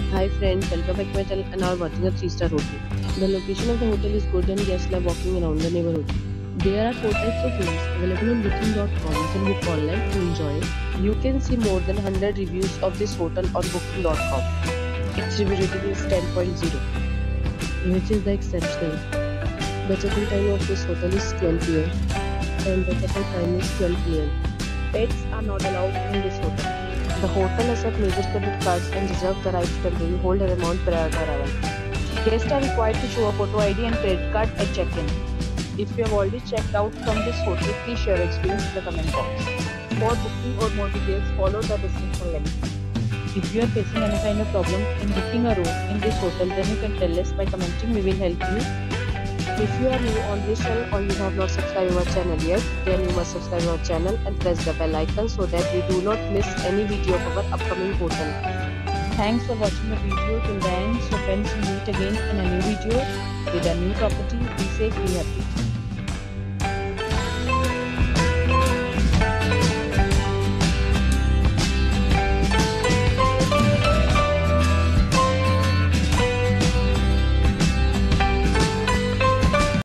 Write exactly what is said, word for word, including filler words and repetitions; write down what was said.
Hi friends, welcome back to my channel and are watching a three star hotel. The location of the hotel is good and guests love walking around the neighborhood. There are four types of rooms available on booking dot com. You can book online to enjoy it. You can see more than one hundred reviews of this hotel on booking dot com. Its review rating is ten point zero, which is the exceptional. The check-in time of this hotel is twelve p m and the check-out time is twelve p m Pets are not allowed in this hotel. The hotel accepts major credit cards and reserves the right to temporarily hold an amount prior to arrival. Guests are required to show a photo I D and credit card at check-in. If you have already checked out from this hotel, please share your experience in the comment box. For booking or more details, follow the description link. If you are facing any kind of problem in booking a room in this hotel, then you can tell us by commenting. We will help you. If you are new on this channel or you have not subscribed our channel yet, then you must subscribe our channel and press the bell icon so that you do not miss any video of our upcoming hotel. Thanks for watching the video till the end. So friends, we meet again in a new video with a new property. Be safe, be happy.